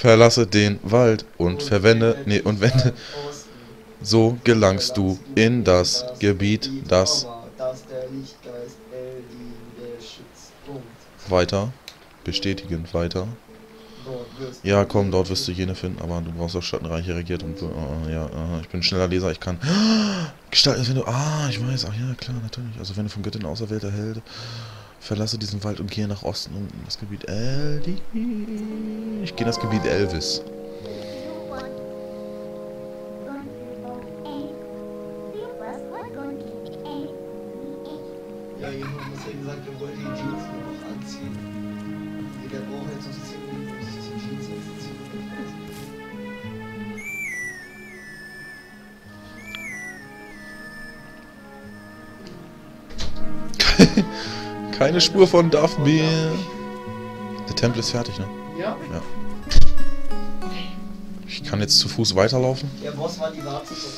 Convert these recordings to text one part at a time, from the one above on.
Verlasse den Wald und verwende, und wende. So gelangst du in das Gebiet, das weiter, bestätigen, weiter. Ja, komm, dort wirst du jene finden, aber du brauchst auch Schattenreiche regiert und ja, ich bin ein schneller Leser, ich kann gestalten, wenn du, ich weiß, ach ja, klar, natürlich, also wenn du von Göttin auserwählter Held, verlasse diesen Wald und gehe nach Osten und in das Gebiet ich gehe in das Gebiet Elvis. Ja, jemand muss ja gesagt, wir wollten die Jeans nur noch anziehen. Der braucht jetzt noch 10 Minuten, bis ich die Jeans jetzt ziehen. Keine Spur von Darth Beer. Der Tempel ist fertig, ne? Ja? Ja. Ich kann jetzt zu Fuß weiterlaufen. Der Boss war die Warze von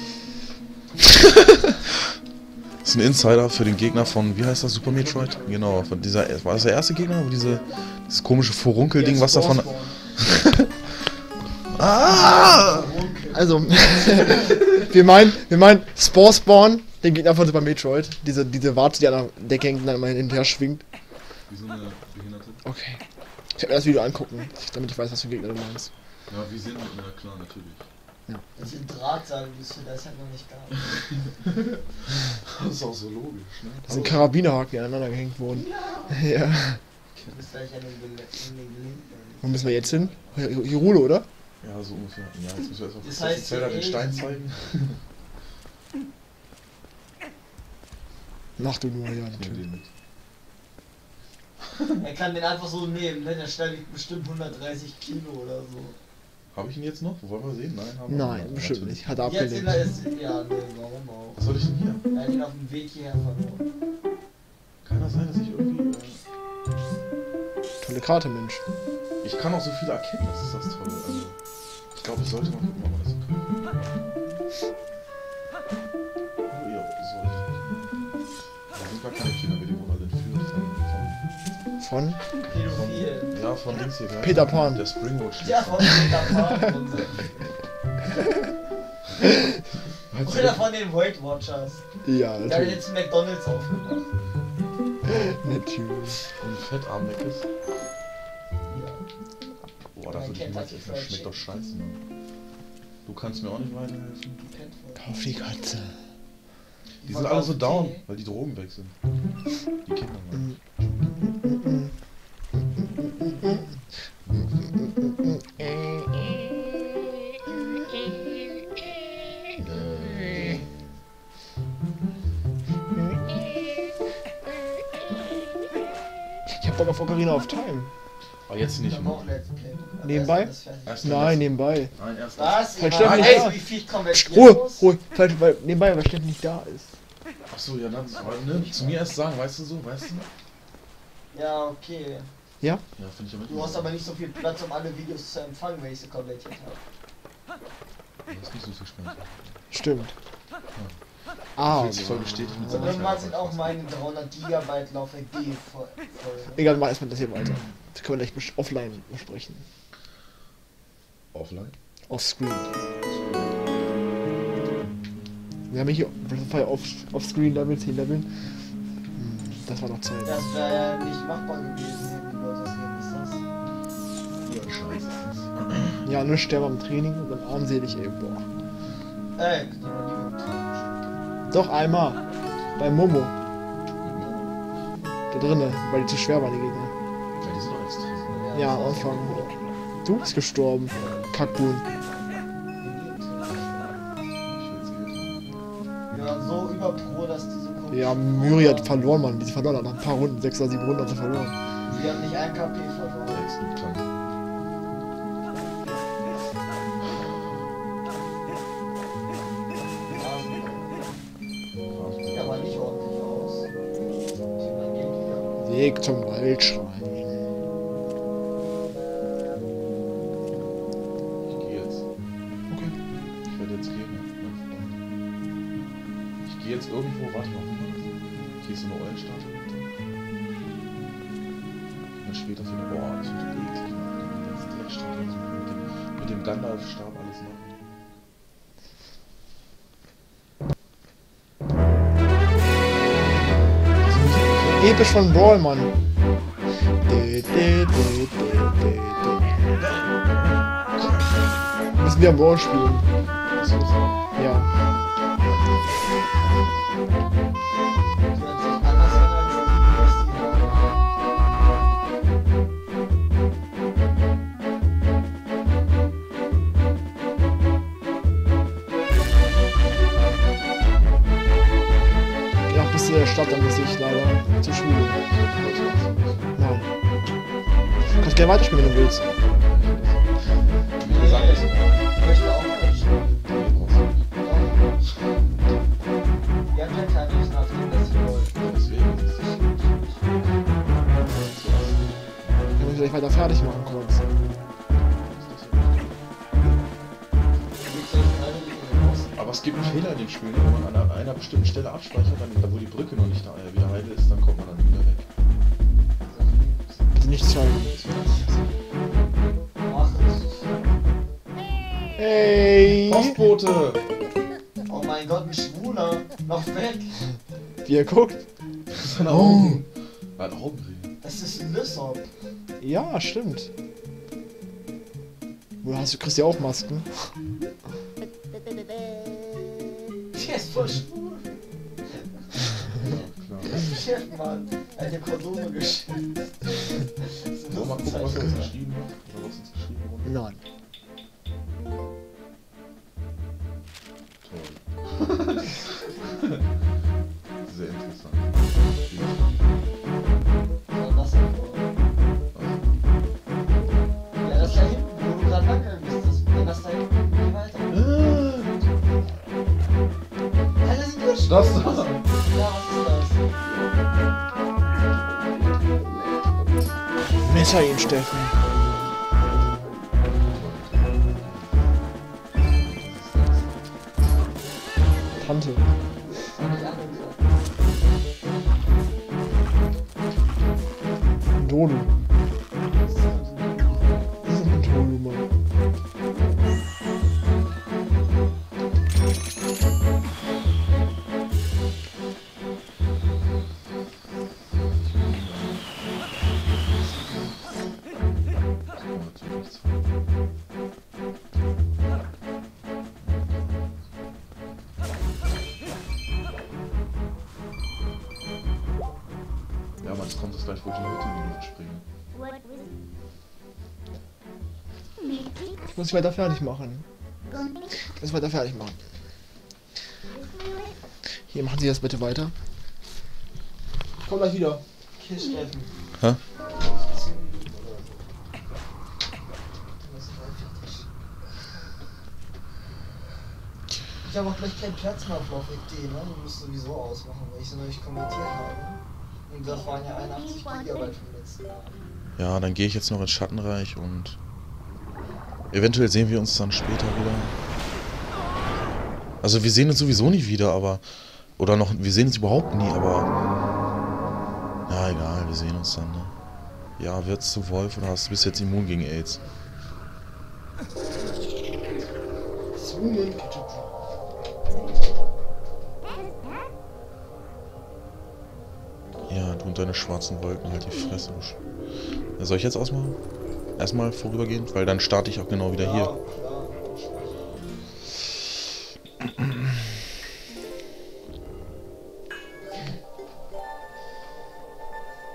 Das ist ein Insider für den Gegner von, wie heißt das, Super Metroid? Genau, von dieser, war das der erste Gegner? Dieses komische Furunkel-Ding, was davon... Also, wir meinen Spawn, den Gegner von Super Metroid. Diese Warte, die an der Decke hängt und dann immer hinterher schwingt. Wie so eine Behinderte. Okay. Ich werde mir das Video angucken, damit ich weiß, was für Gegner du meinst. Ja, wie sind wir? Ja klar, natürlich. Das ist ein Drahtseil, das ist halt noch nicht da. Das ist auch so logisch, ne? Das sind Karabinerhaken, die aneinander gehängt wurden. Ja. Du bist gleich an den Gelenken. Wo müssen wir jetzt hin? Hyrule, oder? Ja, so ungefähr. Ja, jetzt müssen wir erst auf Das heißt, Zelda den Stein zeigen. Mach du nur, ja, natürlich. Er kann den einfach so nehmen, ne? Der Stein wiegt bestimmt 130 Kilo oder so. Habe ich ihn jetzt noch? Wollen wir sehen? Nein, haben wir Nein, nicht. bestimmt Natürlich. nicht. Hat er Jetzt abgelegt. ja, ne, warum auch? Was soll ich denn hier? Er hat ihn auf dem Weg hierher verloren. Kann das sein, dass ich irgendwie... Tolle Karte, Mensch. Ich kann auch so viel erkennen, das ist das Tolle. Also, ich glaube, ich sollte mal gucken, ob man das so kann. Oh ja, soll ich. Da sind gar keine Kinder, wir die wurden alle entführt Von? Pädophil. Ja, von links hier. Peter Pan. Der Springwood steht. Ja, von Peter Pan. Oder von den Weight Watchers. Ja, Der hat natürlich. jetzt McDonalds aufgemacht. Natürlich. Und Fettarm weg ist. Ja. Boah, das schmeckt doch scheiße, Mann. Du kannst mir auch nicht weiterhelfen. Kauf die Katze. Die sind alle so down, weil die Drogen weg sind. Die Kinder, Mann. Ich hab Bock auf Ocarina of Time. Aber jetzt nicht Ich mehr. auch Let's Play. Nebenbei? Nein, nebenbei. Nein, erst Was? Vielleicht Ich Steffi- weiß, ey, wie viel konvertiert Ruhe, muss. Ruhe. Vielleicht, weil nebenbei, weil Steffen nicht da ist. Achso, ja, dann ne, zu mir erst sagen, weißt du so, weißt du? Ja, okay. Ja? Ja, finde ich aber Du hast aber nicht so viel Platz, um alle Videos zu empfangen, wenn ich sie konvertiert habe. Du hast nicht so viel Speicher. Stimmt. Du Ah, fühlst dich voll bestätigt mit Und seiner irgendwann sind auch meine 300 GB Laufwerk voll. egal, mach erstmal das hier weiter. Das können wir gleich offline besprechen. Offline? Offscreen. Wir haben hier Breath of Fire Offscreen Level, 10 Leveln. Das war noch Zeit. Das wäre ja nicht machbar gewesen, hätten die Leute das nicht Ja, scheiße. Ja, nur sterbe am Training und dann armselig ey, boah. Ey, die war nie mit dem Doch einmal. Bei Momo. Da drinnen, weil die zu schwer waren, die Gegner. Ja, die sind doch extra. Ja, am Anfang. Du bist gestorben. Kackbuhn. Wir waren so überpro, dass die so komisch Ja, Myri hat verloren, Mann. Die verloren hat nach ein paar Runden. 6 oder 7 Runden hat sie verloren. Die haben nicht ein KP verloren. Sieht aber nicht ordentlich aus. Ich mein Geld wieder. Weg zum Waldschrein. Ich gehe jetzt. Okay. Ich werde jetzt gehen, mein Freund. Ich gehe jetzt irgendwo, warte mal. Hier ist so eine Eulenstatue. Dann später für eine. Boah, das wird eklig. Das ist die Statue. dem Gandalf-Stab alles machen. Episch von Brawl, Mann. Müssen wir Brawl spielen. Ja. Ja, bis zu der Stadt, dann muss ich leider zur Schule. Nein. Du kannst gerne weiterspielen, wenn du willst. Ich möchte auch nicht spielen. Ihr habt ja keine Recht auf den, dass ihr wollt. Deswegen ist es Können wir gleich weiter fertig machen, kurz. Aber es gibt einen Fehler in dem Spiel, wenn man an einer bestimmten Stelle abspeichert, dann, wo die Brücke noch nicht wieder heile ist, dann kommt man dann wieder weg. Bitte nicht zeigen. Hey! Postbote! Oh mein Gott, ein Schwuler! Noch weg! Wie er guckt. Seine Augen. Er hat Augenringe. Das ist ein Lissop. Ja, stimmt. Wo hast du, kriegst ja auch Masken? Der ist voll schwul. Klar. Chef, Mann. Er hat dir Kondome geschickt. So, mal gucken, was er uns geschrieben hat. Oder was uns geschrieben wurde. Nein. Toll. Sehr interessant. Was denn? Ja, das da hinten, wo du gerade wackeln bist. Wenn das da hinten geht weiter. Ja, das ist gut. Das da! Ja, was ist das? Messer ihn, Steffen. Tante. Dodo. Das ist ein Dodo, Mann. Ja, aber jetzt kommt es gleich, wo ich die Hütte in die Luft springe. Ich muss weiter fertig machen. Ich muss weiter fertig machen. Hier, machen Sie das bitte weiter. Ich komm gleich wieder. Okay, Steffen. Hä? Ich habe auch gleich keinen Platz mehr auf LaufXD, ne? Du musst sowieso ausmachen, weil ich so neulich kommentiert habe. Und das waren ja 81 GB vom letzten Mal. Ja, dann gehe ich jetzt noch ins Schattenreich und eventuell sehen wir uns dann später wieder. Also wir sehen uns sowieso nie wieder, aber... Oder noch, wir sehen uns überhaupt nie, aber... Ja, egal, wir sehen uns dann, ne? Ja, wird's zu Wolf oder hast du bis jetzt immun gegen AIDS? Zoomen. Ja, du und deine schwarzen Wolken, halt die Fresse. Ja, soll ich jetzt ausmachen? Erstmal vorübergehend, weil dann starte ich auch genau wieder hier. Ja, klar.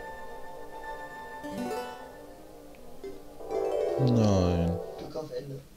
Nein. Glück auf Ende.